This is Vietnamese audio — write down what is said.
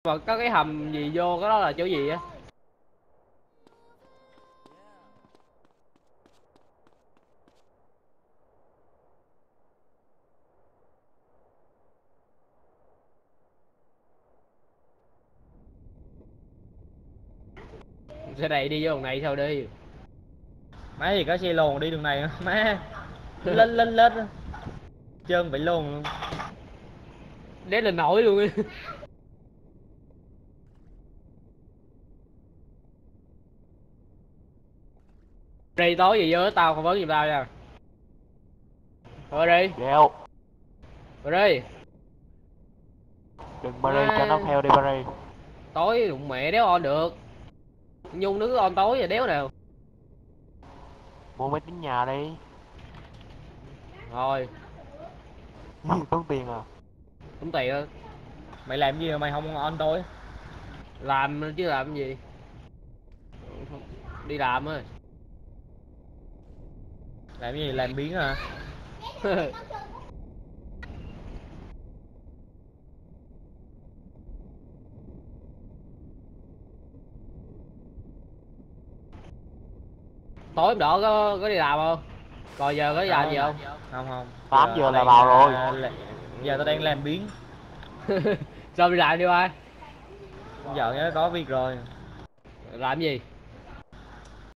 Mà có cái hầm gì vô cái đó là chỗ gì á? Xe này đi vô đường này sao đi? Má gì có xe lồn đi đường này má. Lết lết lết chân bị lồn luôn. Đét lên nổi luôn. Đi tối gì vô tao không vấn giùm tao nha. Rồi đi. Đeo. Rồi đi. Đừng Barry cho nó theo đi Barry. Tối đụng mẹ đéo on được. Nhung nước on tối rồi đéo nào. Mua máy tính nhà đi. Rồi. Tốn tiền à. Tốn tiền á. Mày làm gì mà mày không on tối? Làm chứ làm gì. Đi làm á. Làm gì làm biến à? Tối hôm đó có đi làm không? Còn giờ có đi làm gì không? Không không. 8 giờ tao là đang, vào rồi. giờ tao đang làm biến. Sao đi làm đi ba? Giờ nhớ có việc rồi. Làm gì?